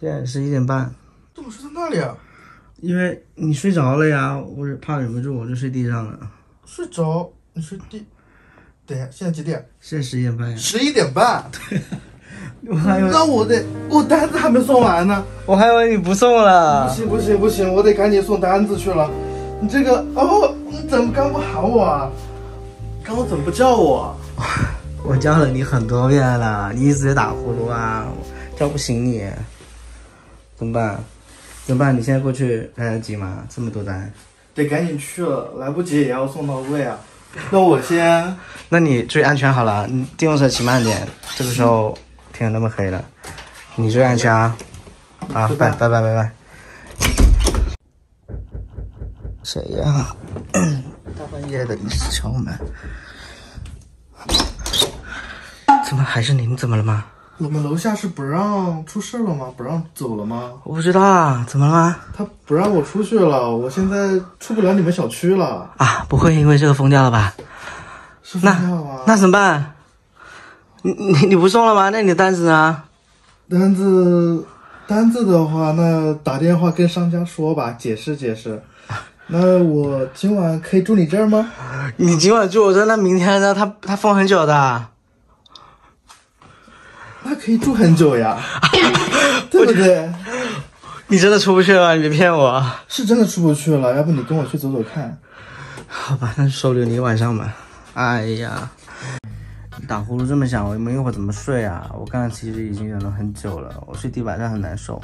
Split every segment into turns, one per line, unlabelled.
现在11点半。
怎么睡在那里啊？
因为你睡着了呀，我是怕忍不住，我就睡地上了。
睡着？你睡地？等一下，现在几点？
现在11点半呀。
11点半。
对。我还以为
那我单子还没送完呢。
我还以为你不送了。
不行，我得赶紧送单子去了。你这个你怎么刚不喊我啊？刚刚怎么不叫我？
我叫了你很多遍了，你一直在打呼噜啊，叫不醒你，怎么办？怎么办？你现在过去来得及吗？这么多单，
得赶紧去了，来不及也要送到位啊。那我先，
那你注意安全好了，你电动车骑慢点，这个时候天那么黑了，你注意安全啊！啊，拜拜。谁呀？大半夜的一直敲门，怎么还是你？你怎么了吗？
我们楼下是不让出事了吗？不让走了吗？
我不知道啊，怎么了吗？
他不让我出去了，我现在出不了你们小区了。
啊，不会因为这个疯掉了吧？
是疯掉吗？
那怎么办？你不送了吗？那你的单子呢？
单子的话，那打电话跟商家说吧，解释。那我今晚可以住你这儿吗？
你今晚住我这儿，那明天呢？他封很久的。
那可以住很久呀，对不对？
你真的出不去了？你别骗我。
是真的出不去了，要不你跟我去走走看？
好吧，那就收留你一晚上吧。哎呀，打呼噜这么响，我们一会儿怎么睡啊？我刚才其实已经忍了很久了，我睡地板上很难受。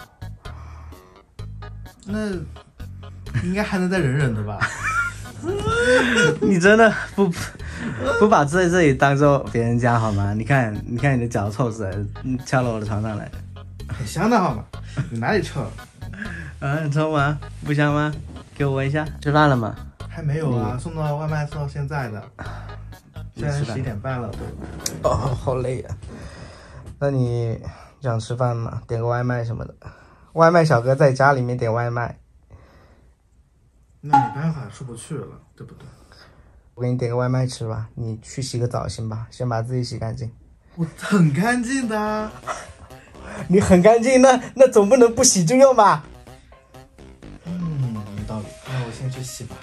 那应该还能再忍忍的吧？
你真的不把这里当做别人家好吗？你看你的脚臭死了，翘到我的床上来，
很香的好吗？你哪里臭？
很臭吗？不香吗？给我闻一下。吃饭了吗？
还没有啊，送到外卖送到现在的，现在11点半了都。
好累啊。那你想吃饭吗？点个外卖什么的。外卖小哥在家里面点外卖。
那没办法，出不去了，对不对？
我给你点个外卖吃吧，你去洗个澡行吧？先把自己洗干净。
我很干净的。
你很干净，那总不能不洗就用吧？
有道理。那我先去洗吧。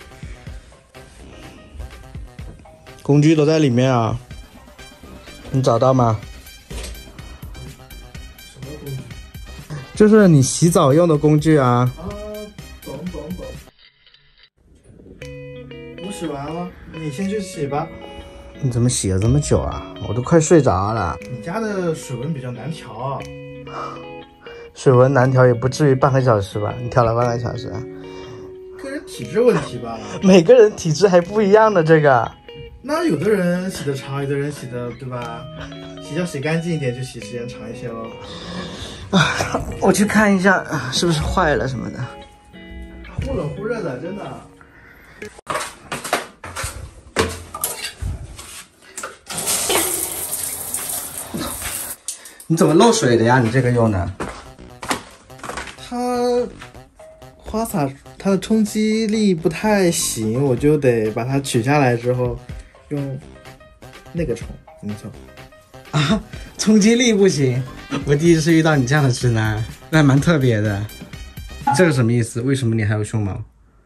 工具都在里面啊，你找到吗？
什么工具？
就是你洗澡用的工具啊。
懂。我洗完了，你先去洗吧。
你怎么洗了这么久啊？我都快睡着了。
你家的水温比较难调。
水温难调也不至于半个小时吧？你调了半个小时啊？
个人体质问题吧。
每个人体质还不一样的这个。
那有的人洗的长，有的人洗的，对吧？洗干净一点就洗时间长一些咯。
我去看一下是不是坏了什么的。
忽冷忽热的，真的。
你怎么漏水的呀？你这个用的？
花洒它的冲击力不太行，我就得把它取下来之后用那个冲。没错。
啊，冲击力不行。我第一次遇到你这样的直男，那还蛮特别的。这个什么意思？为什么你还有胸毛？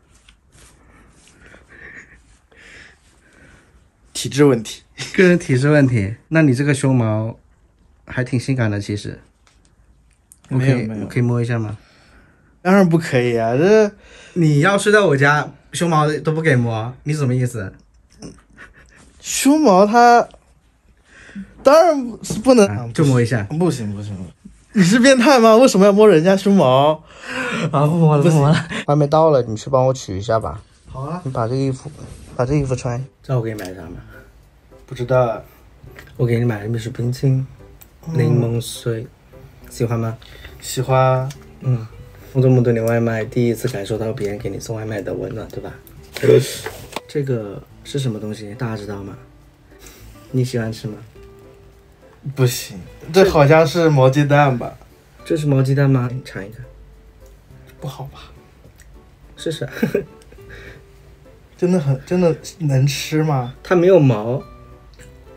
体质问题。
个人体质问题。那你这个胸毛还挺性感的，其实。
没有，
我可以摸一下吗？
当然不可以啊！这
你要睡在我家，胸毛都不给摸，你什么意思？
胸毛它当然是不能，
就摸一下。
不行，你是变态吗？为什么要摸人家胸毛？
啊，不摸了。外卖到了，你去帮我取一下吧。
好啊。
你把这个衣服穿。知道我给你买啥吗？
不知道。
我给你买的蜜雪冰清，柠檬水，喜欢吗？
喜欢。
送这么多年外卖，第一次感受到别人给你送外卖的温暖，对吧？这个是什么东西？大家知道吗？你喜欢吃吗？
不行，这好像是毛鸡蛋吧？
这是毛鸡蛋吗？你尝一看。
不好吧？
试试。
真的能吃吗？
它没有毛。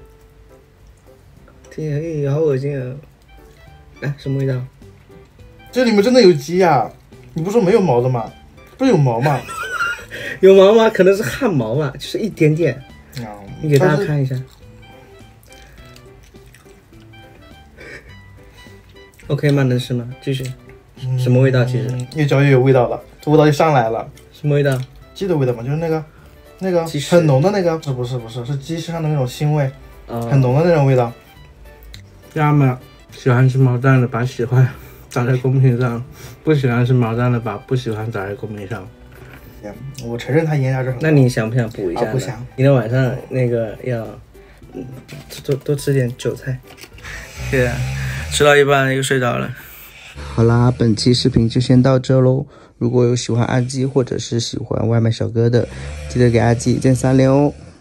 天啊，好恶心啊！来，什么味道？
这里面真的有鸡呀！你不是说没有毛的吗？不是有毛吗？
有毛吗？可能是汗毛吧，就是一点点。你给大家看一下。OK 吗？能吃吗？继续。什么味道？其实
越嚼越有味道了，这味道就上来了。
什么味道？
鸡的味道嘛，就是那个很浓的那个，不是，是鸡身上的那种腥味，很浓的那种味道。
家人们喜欢吃毛蛋的，把喜欢打在公屏上；不喜欢吃毛蛋的，把不喜欢打在公屏上。
我承认它盐价是很高。那
你想不想补一下？
不想。
今天晚上那个要多吃点韭菜。对，吃到一半又睡着了。好啦，本期视频就先到这喽。如果有喜欢阿基或者是喜欢外卖小哥的，记得给阿基一键3连哦。